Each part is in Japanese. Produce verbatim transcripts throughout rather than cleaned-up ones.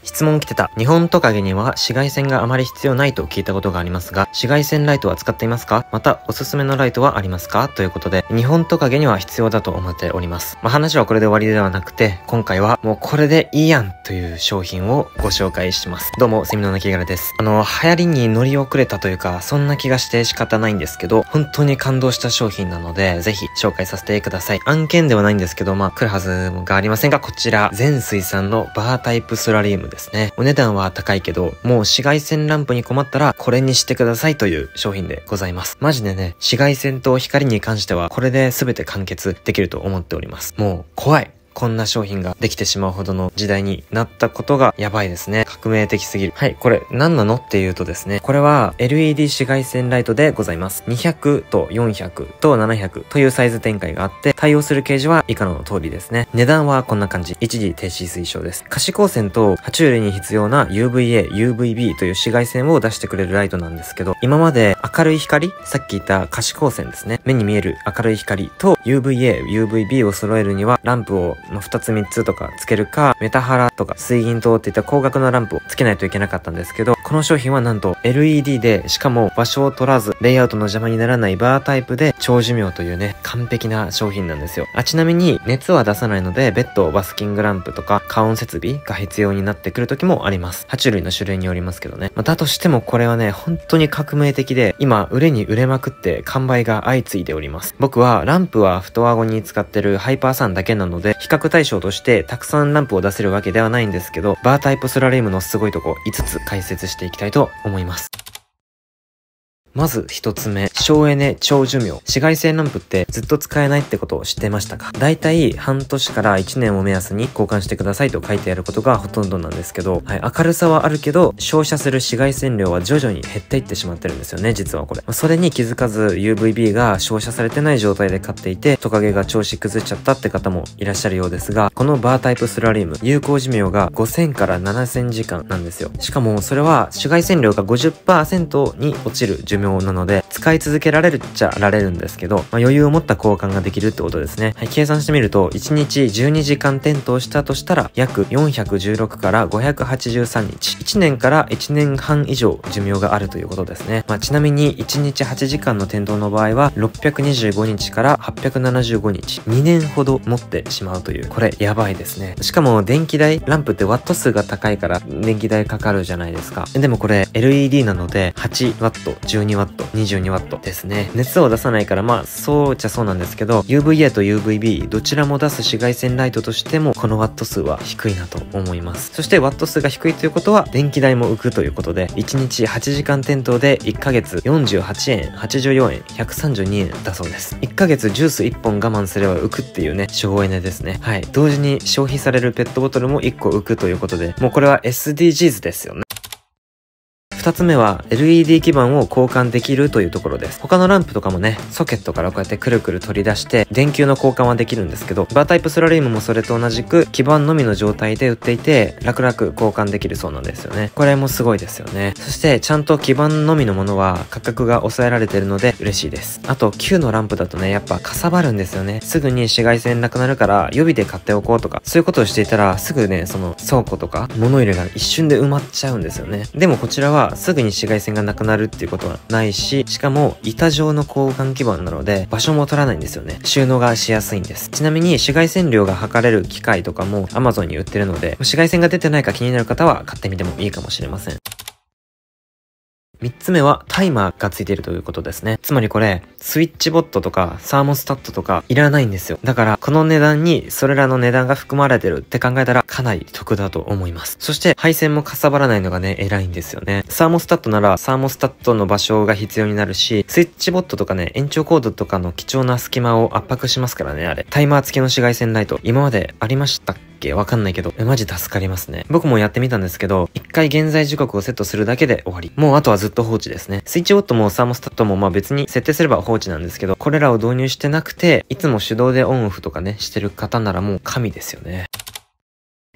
質問来てた。日本トカゲには紫外線があまり必要ないと聞いたことがありますが、紫外線ライトは使っていますか？また、おすすめのライトはありますか？ということで、日本トカゲには必要だと思っております。まあ、話はこれで終わりではなくて、今回はもうこれでいいやんという商品をご紹介します。どうも、セミの鳴き柄です。あの、流行りに乗り遅れたというか、そんな気がして仕方ないんですけど、本当に感動した商品なので、ぜひ紹介させてください。案件ではないんですけど、まあ、来るはずがありませんが、こちら、全水産のバータイプソラリウムですね。お値段は高いけど、もう紫外線ランプに困ったらこれにしてくださいという商品でございます。マジでね、紫外線と光に関してはこれで全て完結できると思っております。もう怖い。こんな商品ができてしまうほどの時代になったことがやばいですね。革命的すぎる。はい、これ何なのっていうとですね、これは エルイーディー 紫外線ライトでございます。にひゃくとよんひゃくとななひゃくというサイズ展開があって、対応するケージは以下の通りですね。値段はこんな感じ。一時停止推奨です。可視光線と爬虫類に必要な ユーブイエー、ユーブイビー という紫外線を出してくれるライトなんですけど、今まで明るい光、さっき言った可視光線ですね。目に見える明るい光と ユーブイエー、ユーブイビー を揃えるにはランプをまあ、ふたつみっつとかつけるか、メタハラとか水銀灯っていった光学のランプをつけないといけなかったんですけど、この商品はなんと エルイーディー で、しかも場所を取らず、レイアウトの邪魔にならないバータイプで長寿命というね、完璧な商品なんですよ。あ、ちなみに熱は出さないので、ベッド、バスキングランプとか加温設備が必要になってくる時もあります。爬虫類の種類によりますけどね。まあ、だとしてもこれはね、本当に革命的で、今売れに売れまくって完売が相次いでおります。僕はランプはフトアゴに使ってるハイパーサンだけなので、比較対象としてたくさんランプを出せるわけではないんですけど、バータイプソラリウムのすごいとこいつつ解説していきたいと思います。まず一つ目、省エネ長寿命。紫外線ランプってずっと使えないってことを知ってましたか？だいたい半年からいちねんを目安に交換してくださいと書いてあることがほとんどなんですけど、はい、明るさはあるけど、照射する紫外線量は徐々に減っていってしまってるんですよね、実はこれ。それに気づかず ユーブイビー が照射されてない状態で買っていて、トカゲが調子崩しちゃったって方もいらっしゃるようですが、このバータイプソラリウム、有効寿命がごせんからななせんじかんなんですよ。しかもそれは紫外線量が ごじゅっパーセント に落ちる寿命なので、使い続けられるっちゃられるんですけど、まあ、余裕を持った交換ができるってことですね。はい、計算してみると、いちにちじゅうにじかん点灯したとしたら、約よんひゃくじゅうろくからごひゃくはちじゅうさんにち、いちねんからいちねんはん以上寿命があるということですね。まあ、ちなみにいちにちはちじかんの点灯の場合は、ろっぴゃくにじゅうごにちからはっぴゃくななじゅうごにち、にねんほど持ってしまうという、これやばいですね。しかも電気代、ランプってワット数が高いから電気代かかるじゃないですか。でもこれ エルイーディー なのではちワット、じゅうにワット、にじゅうにワットですね。熱を出さないからまあそうっちゃそうなんですけど、 ユーブイエー と ユーブイビー どちらも出す紫外線ライトとしてもこのワット数は低いなと思います。そしてワット数が低いということは電気代も浮くということで、いちにちはちじかん点灯でいっかげつよんじゅうはちえん、はちじゅうよんえん、ひゃくさんじゅうにえんだそうです。いっかげつジュースいっぽん我慢すれば浮くっていうね、省エネですね。はい、同時に消費されるペットボトルもいっこ浮くということで、もうこれは エスディージーズ ですよね。二つ目は エルイーディー 基板を交換できるというところです。他のランプとかもね、ソケットからこうやってくるくる取り出して電球の交換はできるんですけど、バータイプソラリウムもそれと同じく基板のみの状態で売っていて、楽々交換できるそうなんですよね。これもすごいですよね。そしてちゃんと基板のみのものは価格が抑えられているので嬉しいです。あと旧のランプだとね、やっぱかさばるんですよね。すぐに紫外線なくなるから予備で買っておこうとか、そういうことをしていたらすぐね、その倉庫とか物入れが一瞬で埋まっちゃうんですよね。でもこちらはすぐに紫外線がなくなるっていうことはないし、しかも板状の交換基板なので場所も取らないんですよね。収納がしやすいんです。ちなみに紫外線量が測れる機械とかも Amazon に売ってるので、紫外線が出てないか気になる方は買ってみてもいいかもしれません。三つ目はタイマーがついているということですね。つまりこれ、スイッチボットとかサーモスタットとかいらないんですよ。だからこの値段にそれらの値段が含まれてるって考えたらかなり得だと思います。そして配線もかさばらないのがね、偉いんですよね。サーモスタットならサーモスタットの場所が必要になるし、スイッチボットとかね、延長コードとかの貴重な隙間を圧迫しますからね、あれ。タイマー付きの紫外線ライト、今までありましたっけ？わかんないけど、マジ助かりますね。僕もやってみたんですけど、一回現在時刻をセットするだけで終わり。もうあとはずっと放置ですね。スイッチボットもサーモスタットもまあ別に設定すれば放置なんですけど、これらを導入してなくて、いつも手動でオンオフとかね、してる方ならもう神ですよね。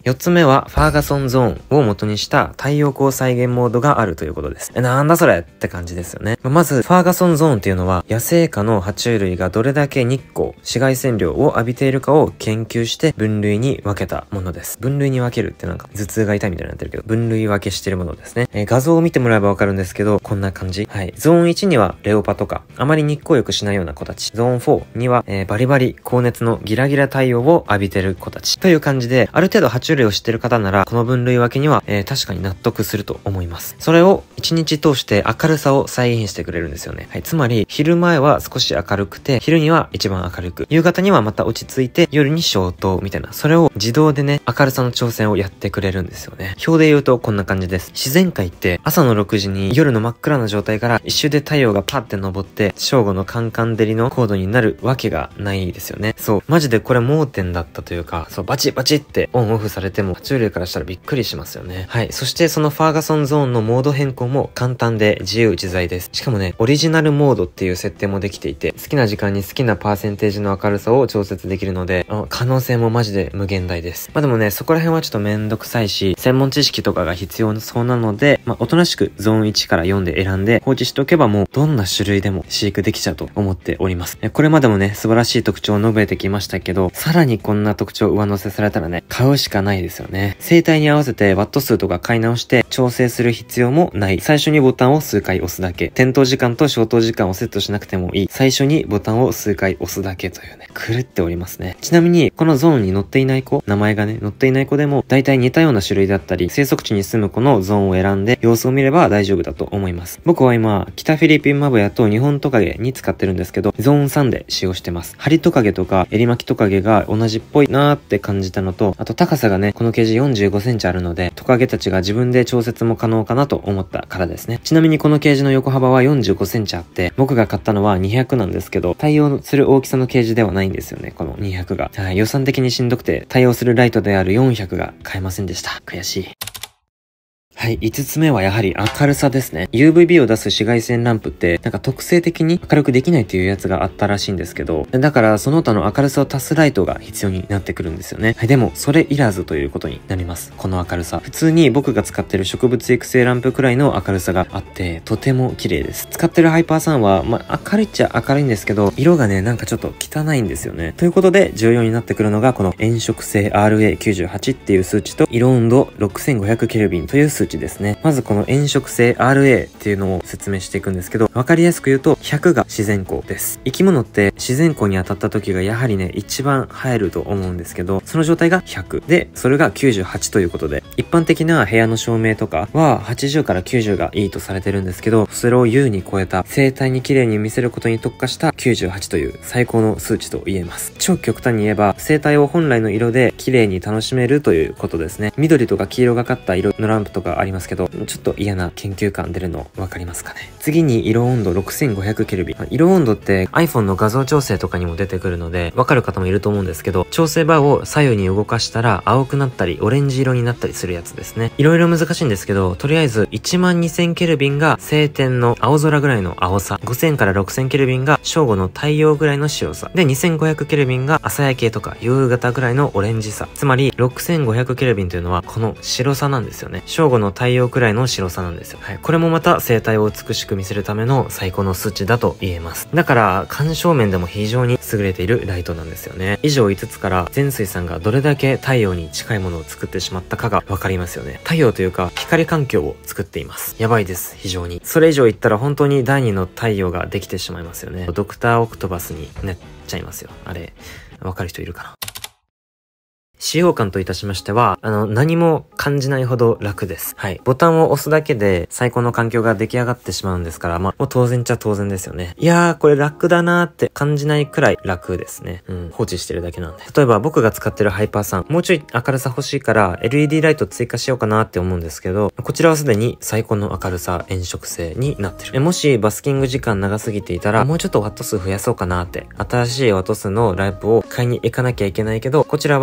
よっつめはファーガソンゾーンを元にした太陽光再現モードがあるということです。え、なんだそれって感じですよね。まず、ファーガソンゾーンっていうのは、野生下の爬虫類がどれだけ日光、紫外線量を浴びているかを研究して分類に分けたものです。分類に分けるってなんか頭痛が痛いみたいになってるけど、分類分けしてるものですね。えー、画像を見てもらえばわかるんですけど、こんな感じ。はい。ゾーンいちにはレオパとか、あまり日光浴しないような子たち。ゾーンよんには、えー、バリバリ高熱のギラギラ太陽を浴びてる子たち。という感じで、ある程度爬虫類を知ってる方なら、この分類分けには、えー、確かに納得すると思います。それをいちにち通して明るさを再現してくれるんですよね。はい。つまり、昼前は少し明るくて、昼には一番明るく、夕方にはまた落ち着いて、夜に消灯みたいな。それを自動でね、明るさの調整をやってくれるんですよね。表で言うとこんな感じです。自然界って朝のろくじに夜の真っ暗な状態から一瞬で太陽がパッて昇って、正午のカンカン照りの高度になるわけがないですよね。そう。マジでこれ盲点だったというか、そう、バチバチってオンオフされても、爬虫類からしたらびっくりしますよね。はい。そしてそのファーガソンゾーンのモード変更も簡単で自由自在です。しかもね、オリジナルモードっていう設定もできていて、好きな時間に好きなパーセンテージの明るさを調節できるので、あ、可能性もマジで無限大です。まあでもね、そこら辺はちょっとめんどくさいし、専門知識とかが必要そうなので、まあおとなしくゾーンいちからよんで選んで放置しておけばもうどんな種類でも飼育できちゃうと思っております。これまでもね、素晴らしい特徴を述べてきましたけど、さらにこんな特徴を上乗せされたらね、買うしかないですよね。生態に合わせてワット数とか買い直して調整する必要もない。最初にボタンを数回押すだけ。点灯時間と消灯時間をセットしなくてもいい。最初にボタンを数回押すだけというね、狂っておりますね。ちなみに、このゾーンに載っていない子、名前がね、載っていない子でも、大体似たような種類だったり、生息地に住む子のゾーンを選んで、様子を見れば大丈夫だと思います。僕は今、北フィリピンマブヤと日本トカゲに使ってるんですけど、ゾーンさんで使用してます。ハリトカゲとか、エリマキトカゲが同じっぽいなーって感じたのと、あと高さがね、このケージよんじゅうごセンチあるので、トカゲたちが自分で調節も可能かなと思ったからですね。ちなみにこのケージの横幅はよんじゅうごセンチあって、僕が買ったのはにひゃくなんですけど、対応する大きさのケージではないんですよね、このにひゃくが。はい、予算的にしんどくて、対応するライトであるよんひゃくが買えませんでした。悔しい。はい。五つ目はやはり明るさですね。ユーブイビー を出す紫外線ランプって、なんか特性的に明るくできないっていうやつがあったらしいんですけど、だからその他の明るさを足すライトが必要になってくるんですよね。はい。でも、それいらずということになります。この明るさ。普通に僕が使ってる植物育成ランプくらいの明るさがあって、とても綺麗です。使ってるハイパーさんは、まあ、明るいっちゃ明るいんですけど、色がね、なんかちょっと汚いんですよね。ということで、重要になってくるのが、この炎色性 アールエーきゅうじゅうはち っていう数値と、色温度ろくせんごひゃくケルビンという数値ですね。まずこの炎色性 アールエー っていうのを説明していくんですけど、わかりやすく言うとひゃくが自然光です。生き物って自然光に当たった時がやはりね、一番映えると思うんですけど、その状態がひゃくで、それがきゅうじゅうはちということで、一般的な部屋の照明とかははちじゅうからきゅうじゅうがいいとされてるんですけど、それを優に超えた生態に綺麗に見せることに特化したきゅうじゅうはちという最高の数値と言えます。超極端に言えば、生態を本来の色で綺麗に楽しめるということですね。緑とか黄色がかった色のランプとかありますけど、ちょっと嫌な研究感出るの分かりますかね。次に色温度ろくせんごひゃくケルビン。色温度って iPhone の画像調整とかにも出てくるので分かる方もいると思うんですけど、調整バーを左右に動かしたら青くなったりオレンジ色になったりするやつですね。いろいろ難しいんですけど、とりあえずいちまんにせんケルビンが晴天の青空ぐらいの青さ、ごせんからろくせんケルビンが正午の太陽ぐらいの白さで、にせんごひゃくケルビンが朝焼けとか夕方ぐらいのオレンジさ。つまりろくせんごひゃくケルビンというのはこの白さなんですよね。正午の太陽くらいの白さなんですよ。はい、これもまた生態を美しく見せるための最高の数値だと言えます。だから干渉面でも非常に優れているライトなんですよね。以上いつつから全水さんがどれだけ太陽に近いものを作ってしまったかがわかりますよね。太陽というか光環境を作っています。やばいです、非常に。それ以上言ったら本当に第二の太陽ができてしまいますよね。ドクターオクトバスになっちゃいますよ。あれわかる人いるかな。使用感といたしましては、あの、何も感じないほど楽です。はい。ボタンを押すだけで最高の環境が出来上がってしまうんですから、まあ、もう当然っちゃ当然ですよね。いやー、これ楽だなーって感じないくらい楽ですね。うん。放置してるだけなんで。例えば僕が使ってるハイパーさん、もうちょい明るさ欲しいから エルイーディー ライト追加しようかなって思うんですけど、こちらはすでに最高の明るさ、炎色性になってる。えもしバスキング時間長すぎていたら、もうちょっとワット数増やそうかなって、新しいワット数のライプを買いに行かなきゃいけないけど、こちらはファーガ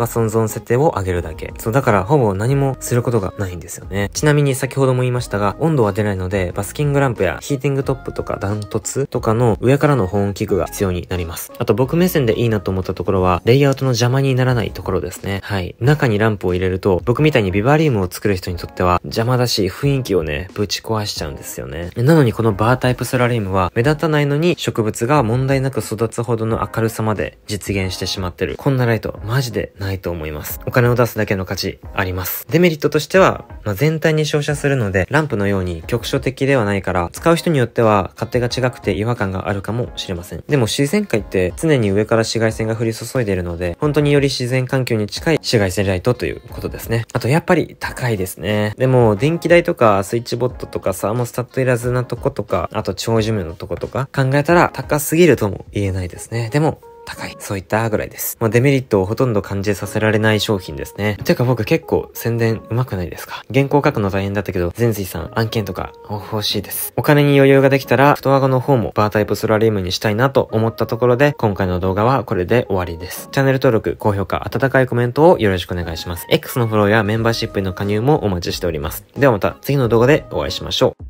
ソンゾーン設定を上げるだけ。そう、だからほぼ何もすることがないんですよね。ちなみに先ほども言いましたが、温度は出ないので、バスキングランプやヒーティングトップとかダントツとかの上からの保温器具が必要になります。あと僕目線でいいなと思ったところは、レイアウトの邪魔にならないところですね。はい。中にランプを入れると、僕みたいにビバリウムを作る人にとっては邪魔だし、雰囲気をね、ぶち壊しちゃうんですよね。なのにこのバータイプソラリウムは、目立たないのに植物が問題なく育つほどの明るさまで実現してしまってる。こんなライト、マジでないと思います。お金を出すだけの価値あります。デメリットとしては、まあ、全体に照射するので、ランプのように局所的ではないから、使う人によっては勝手が違くて違和感があるかもしれません。でも自然界って常に上から紫外線が降り注いでいるので、本当により自然環境に近い紫外線ライトということですね。あとやっぱり高いですね。でも電気代とかスイッチボットとかサーモスタットいらずなとことか、あと長寿命のとことか考えたら高すぎるとも言えないですね。でも高い。そういったぐらいです。まあ、デメリットをほとんど感じさせられない商品ですね。てか僕結構宣伝上手くないですか？原稿書くの大変だったけど、全水さん案件とか欲しいです。お金に余裕ができたら、太顎の方もバータイプソラリウムにしたいなと思ったところで、今回の動画はこれで終わりです。チャンネル登録、高評価、温かいコメントをよろしくお願いします。X のフォローやメンバーシップへの加入もお待ちしております。ではまた次の動画でお会いしましょう。